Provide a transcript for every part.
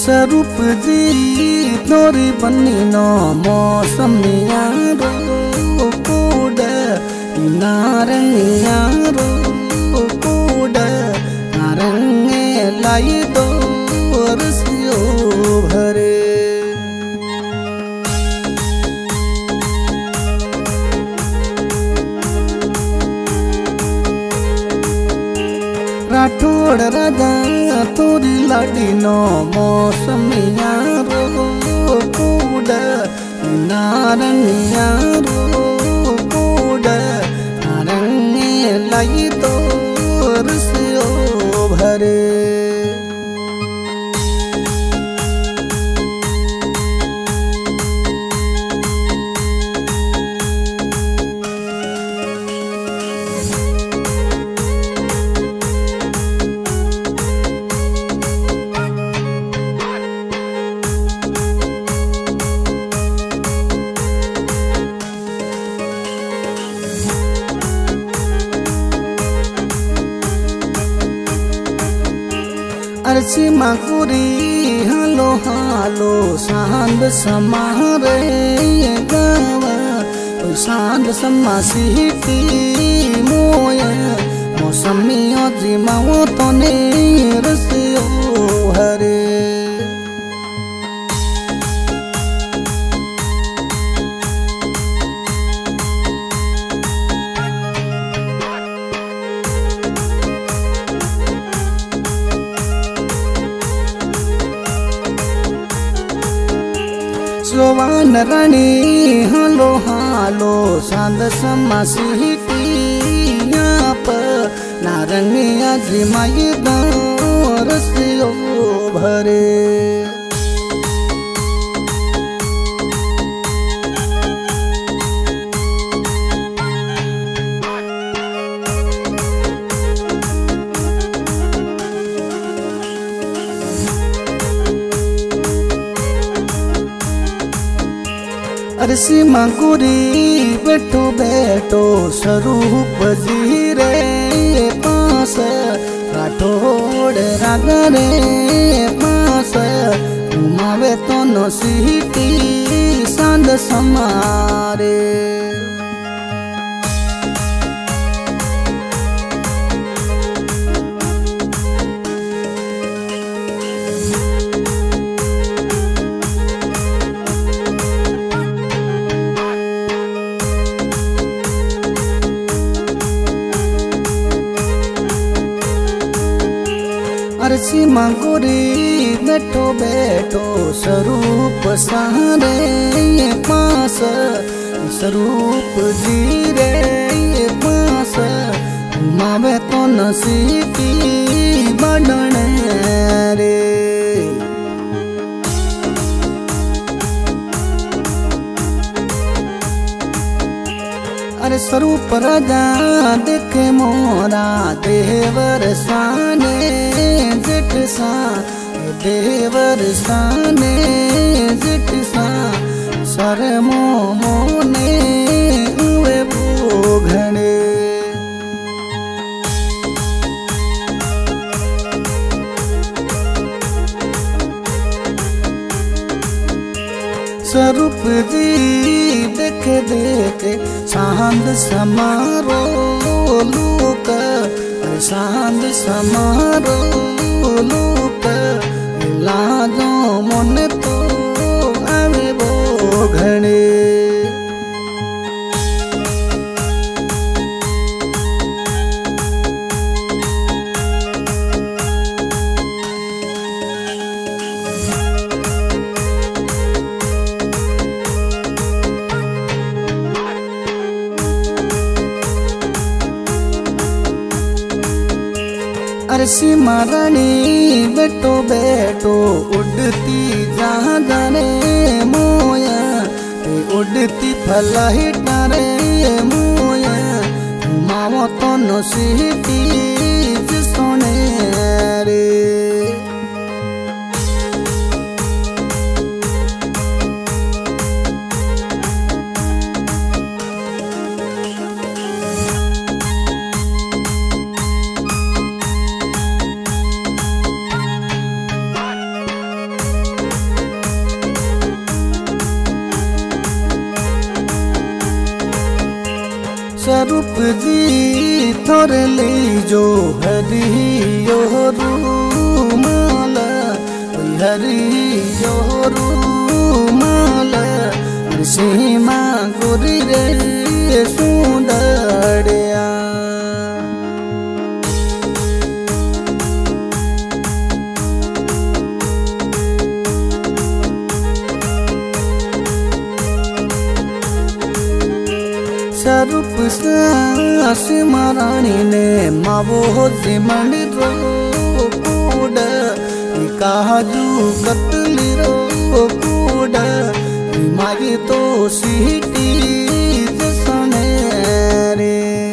स्वरूप जी तोरी बन्नी नो मौसमिया रो कूड नारंगिया रो कूड नारंगे लाई दो रसियो भरे राठौड़ राजा तोरी लाडी नो मौसमिया रो कूड नारंगिया रो कूड नारंगे लाई दो रसियो भरे अर्ची माकुरी हालो हालो सांद समारे गावा सांद समासीती मोय मौसमियों जिमाओ तो ने रसियो हरे सोवान रानी हालो हालो सांद समासीती यहाँ पर नारंगिया जिमाई दो रसियो भरे अर्सी माकुरी बैठो बैठो स्वरूप जी रे पास राठौड़ रागा रे पास घुमावे तो नो सीटी सांद समारे अर्ची माकुरी बैठो बैठो स्वरूप सारे पास स्वरूप जी रे पास घुमावे तो नसीबी बदन रे अरे स्वरूप राजा देखे मोरा देवर साने जिट सा देवर साने जिट सा सर मोने उवे बोघणे स्वरूप जी देखे देखे सांद समारो लूक सांद समारो लूक लाजो मन तो आवे बोघणे अर्शी महारानी बैठो बैठो उड़ती जहाँ जाने मोया उड़ती फलाई टारे मोया मावो तो नसीबी सोने रे स्वरूप जी थोर लीजो हरियो रूमाल हरियो रूमाल सीमा गोरी रे सुंदरिया स्वरूप सीमा रानी ने मावो जिमण रो कूड काजू कतली रो कूड मागी तो सीटी जसने रे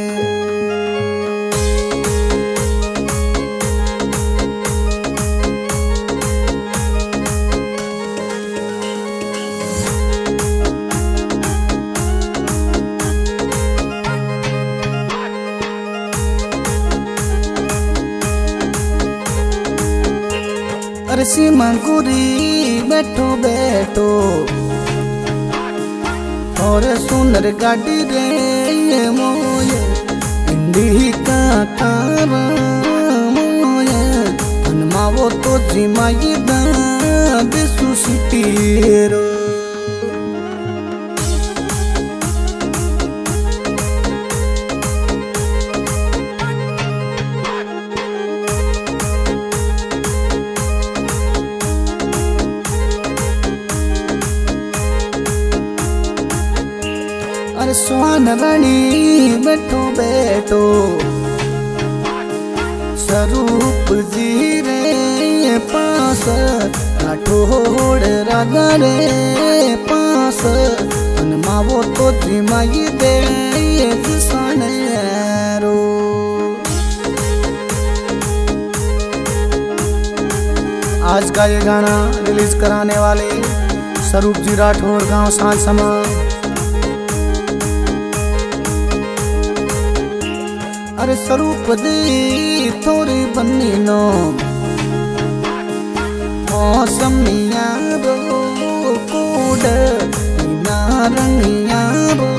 अरे सीमा गोरी बैठो बैठो और सुंदर गाड़ी रे मोये इंडी का तारा मोये हनुमावो तो जिमाई दाद सुसिटीरो अरे स्वान रानी बैठो बैठो स्वरूप जी रे पास राठौड़ राजा रे पास हनुमावो तो जिमाई दे जिसने रो आज का ये गाना रिलीज कराने वाले स्वरूप जी राठौड़ गांव सांझ समा अरे स्वरूप दी थोड़ी बन्नी नो मौसमिया रो कूड नारंगिया रो